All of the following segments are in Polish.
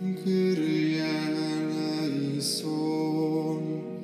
Kyrie eleison.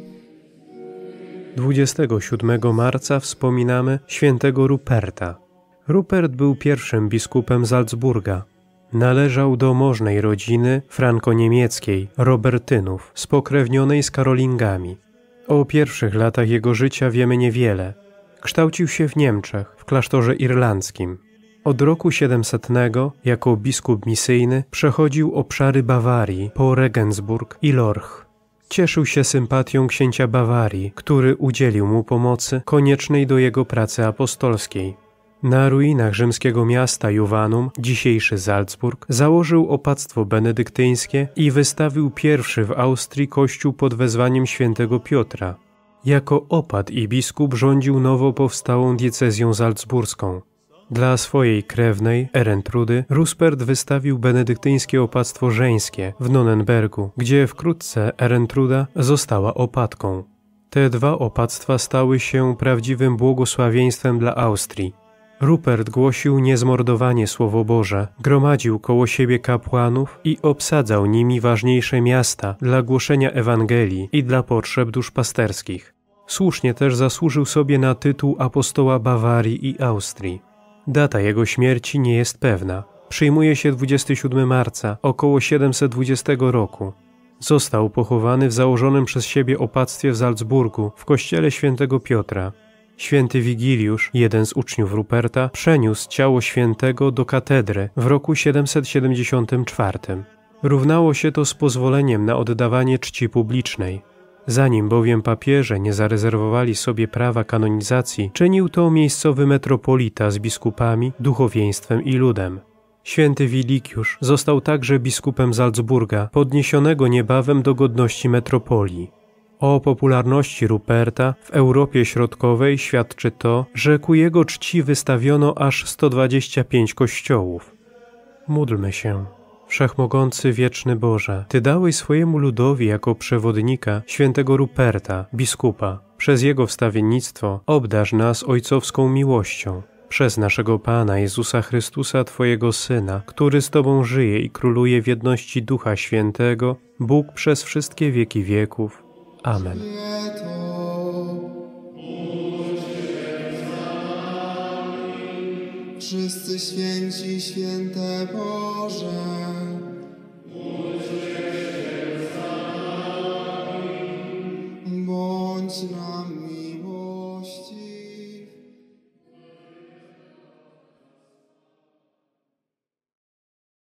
27 marca wspominamy świętego Ruperta. Rupert był pierwszym biskupem Salzburga. Należał do możnej rodziny franko-niemieckiej, Robertynów, spokrewnionej z Karolingami. O pierwszych latach jego życia wiemy niewiele. Kształcił się w Niemczech, w klasztorze irlandzkim. Od roku 700 jako biskup misyjny przechodził obszary Bawarii po Regensburg i Lorch. Cieszył się sympatią księcia Bawarii, który udzielił mu pomocy koniecznej do jego pracy apostolskiej. Na ruinach rzymskiego miasta Juvanum, dzisiejszy Salzburg, założył opactwo benedyktyńskie i wystawił pierwszy w Austrii kościół pod wezwaniem świętego Piotra. Jako opat i biskup rządził nowo powstałą diecezją salzburską. Dla swojej krewnej, Erentrudy, Ruspert wystawił benedyktyńskie opactwo żeńskie w Nonnenbergu, gdzie wkrótce Erentruda została opatką. Te dwa opactwa stały się prawdziwym błogosławieństwem dla Austrii. Rupert głosił niezmordowanie Słowo Boże, gromadził koło siebie kapłanów i obsadzał nimi ważniejsze miasta dla głoszenia Ewangelii i dla potrzeb duszpasterskich. Słusznie też zasłużył sobie na tytuł apostoła Bawarii i Austrii. Data jego śmierci nie jest pewna. Przyjmuje się 27 marca, około 720 roku. Został pochowany w założonym przez siebie opactwie w Salzburgu, w kościele świętego Piotra. Święty Wigiliusz, jeden z uczniów Ruperta, przeniósł ciało świętego do katedry w roku 774. Równało się to z pozwoleniem na oddawanie czci publicznej. Zanim bowiem papieże nie zarezerwowali sobie prawa kanonizacji, czynił to miejscowy metropolita z biskupami, duchowieństwem i ludem. Święty Wiligiusz został także biskupem Salzburga, podniesionego niebawem do godności metropolii. O popularności Ruperta w Europie Środkowej świadczy to, że ku jego czci wystawiono aż 125 kościołów. Módlmy się. Wszechmogący wieczny Boże, Ty dałeś swojemu ludowi jako przewodnika świętego Ruperta, biskupa. Przez jego wstawiennictwo obdarz nas ojcowską miłością. Przez naszego Pana Jezusa Chrystusa, Twojego Syna, który z Tobą żyje i króluje w jedności Ducha Świętego, Bóg przez wszystkie wieki wieków. Amen. Wszyscy święci, święte Boże.